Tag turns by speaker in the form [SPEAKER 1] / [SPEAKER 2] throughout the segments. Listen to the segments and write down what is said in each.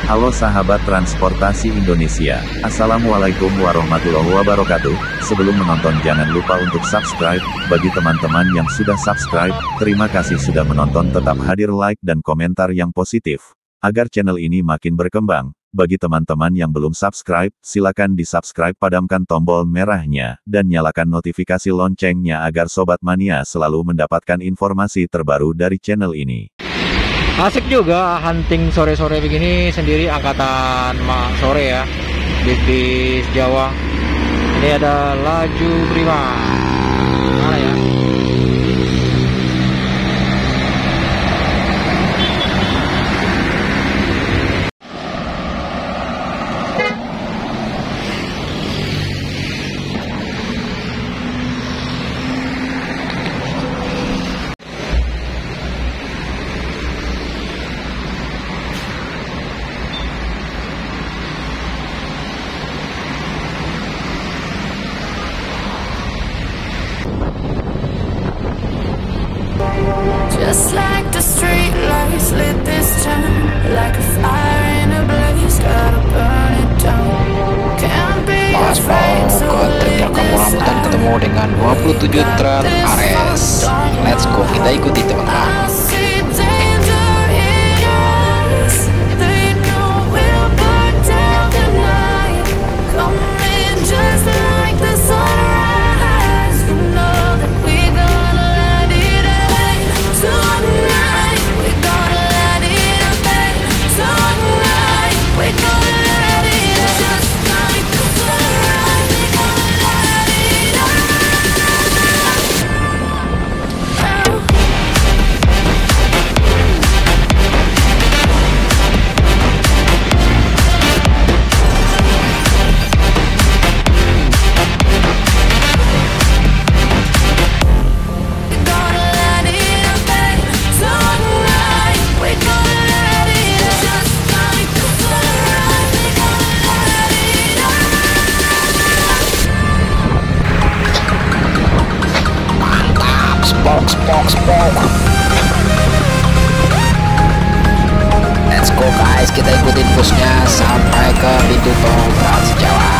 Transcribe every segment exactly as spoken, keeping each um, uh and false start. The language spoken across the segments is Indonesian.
[SPEAKER 1] Halo sahabat transportasi Indonesia, Assalamualaikum warahmatullahi wabarakatuh. Sebelum menonton jangan lupa untuk subscribe. Bagi teman-teman yang sudah subscribe, terima kasih sudah menonton. Tetap hadir like dan komentar yang positif, agar channel ini makin berkembang. Bagi teman-teman yang belum subscribe, silakan di-subscribe, padamkan tombol merahnya, dan nyalakan notifikasi loncengnya agar Sobat Mania selalu mendapatkan informasi terbaru dari channel ini.
[SPEAKER 2] Asik juga hunting sore-sore begini sendiri, angkatan sore ya, bis-bis Jawa. Ini ada laju prima. Mana ya?
[SPEAKER 3] Just like the street lights lit this town, like a fire in a blaze, gotta burn it down. Can't be afraid to leave this
[SPEAKER 2] life. Ketemu dengan dua puluh tujuh truk Ares. Let's go, kita ikuti teman-teman. Spok, spok, spok. Let's go guys, kita ikutin busnya sampai ke pintu tol Trans Jawa.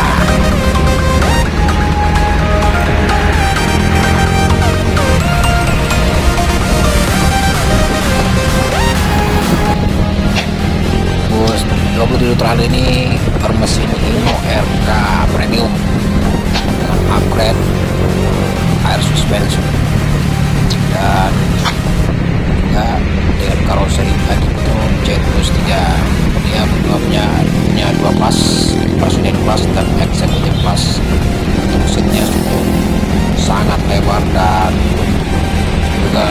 [SPEAKER 2] Bus dua puluh tujuh terakhir ini bermesin Hino R K Premium dengan upgrade air suspension dan juga dengan karoseri Adipton C plus tiga. Dia punya punya dua kelas, Presiden Plus dan Executive Plus. Untuk seatnya cukup sangat lebar dan juga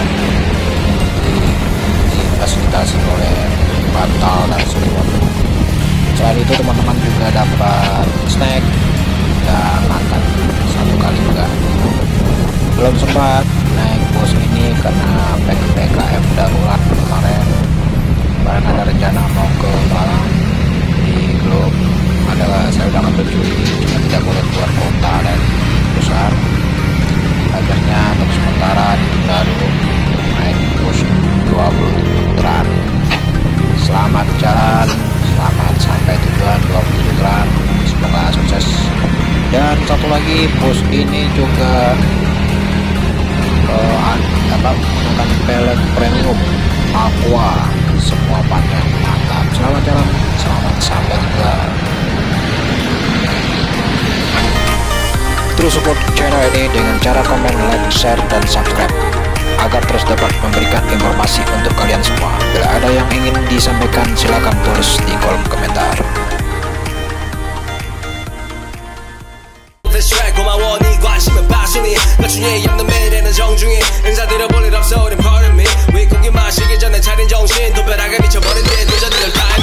[SPEAKER 2] difasilitasi oleh bantal dan selimut. Selain itu teman-teman juga dapat snack dan makan satu kali juga. Belum sempat naik bus ini karena P K M darurat kemarin. Kemarin ada rencana mau ke Malang, di grup ada saya udah ngambil cuti, cuma tidak boleh keluar kota dan perusahaan. Akhirnya untuk sementara ditunda dulu naik bus dua puluh tran. Selamat jalan, selamat sampai tujuan dua puluh tujuh tran, semoga sukses. Dan satu lagi, bus ini juga Uh, apa menggunakan pelek premium aqua, semua panjang mantap. Selamat jalan, selamat sampai tujuan. Terus support channel ini dengan cara komen, like, share, dan subscribe agar terus dapat memberikan informasi untuk kalian semua. Bila ada yang ingin disampaikan, silakan tulis di kolom komentar.
[SPEAKER 4] 고마워 네 관심은 passion이 나중에 얇는 매일에는 정중히 인사드려 볼 일 없어 우린 pardon me 윗고기 마시기 전에 차린 정신 도 벼락에 미쳐버린 뒤에 도전을